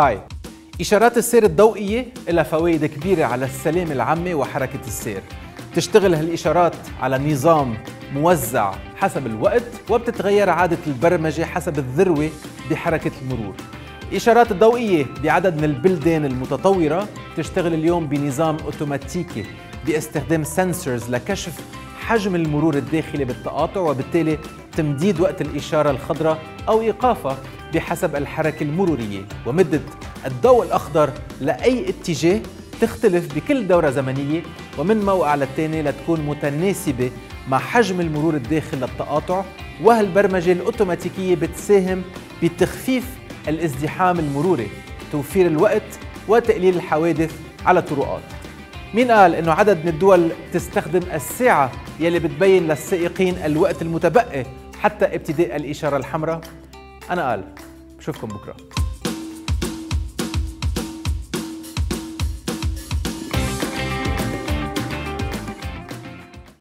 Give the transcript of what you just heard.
هاي، إشارات السير الضوئية لها فوائد كبيرة على السلامة العامة وحركة السير. تشتغل هالإشارات على نظام موزع حسب الوقت، وبتتغير عادة البرمجة حسب الذروة بحركة المرور. الإشارات الضوئية بعدد من البلدان المتطورة تشتغل اليوم بنظام أوتوماتيكي باستخدام سنسورز لكشف حجم المرور الداخلي بالتقاطع، وبالتالي تمديد وقت الإشارة الخضراء أو إيقافها بحسب الحركة المرورية. ومدة الضوء الأخضر لأي اتجاه تختلف بكل دورة زمنية ومن موقع للتاني لتكون متناسبة مع حجم المرور الداخل للتقاطع. وهالبرمجة الأوتوماتيكية بتساهم بتخفيف الازدحام المروري، توفير الوقت وتقليل الحوادث على الطرقات. مين قال إنه عدد من الدول تستخدم الساعة يلي بتبين للسائقين الوقت المتبقي حتى ابتداء الإشارة الحمراء؟ أنا قال. بشوفكم بكرة.